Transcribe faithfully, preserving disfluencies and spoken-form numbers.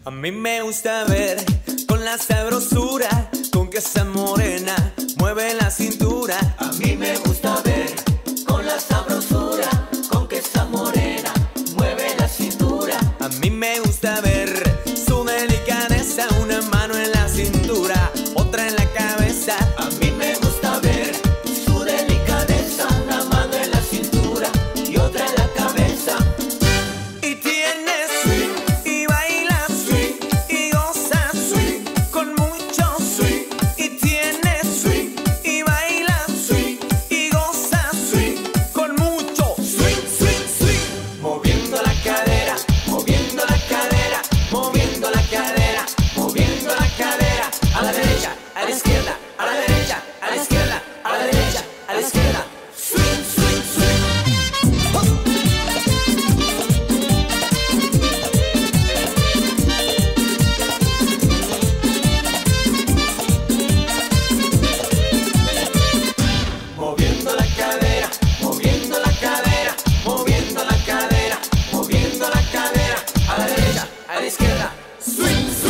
A mí me gusta ver con la sabrosura con que esa morena mueve la cintura. A mí me gusta ver con la sabrosura con que esa morena mueve la cintura. A mí me gusta ver su delicadeza, una mano en la cintura, otra en la cabeza. A mí me gusta ver su delicadeza, una mano en la cintura y otra en la cabeza. Y tiene swing y baila swing y goza swing con mucho swing. Y tiene swing y baila swing y goza swing con mucho swing, swing, swing. Moviendo la cadera, moviendo la cadera, moviendo la cadera, moviendo la cadera. A la derecha, a la izquierda, a la derecha, a la izquierda, a la derecha, a la izquierda. Swing, swing, swing. Moviendo la cadera, moviendo la cadera, moviendo la cadera, moviendo la cadera. A la derecha, a la izquierda. Swing, swing.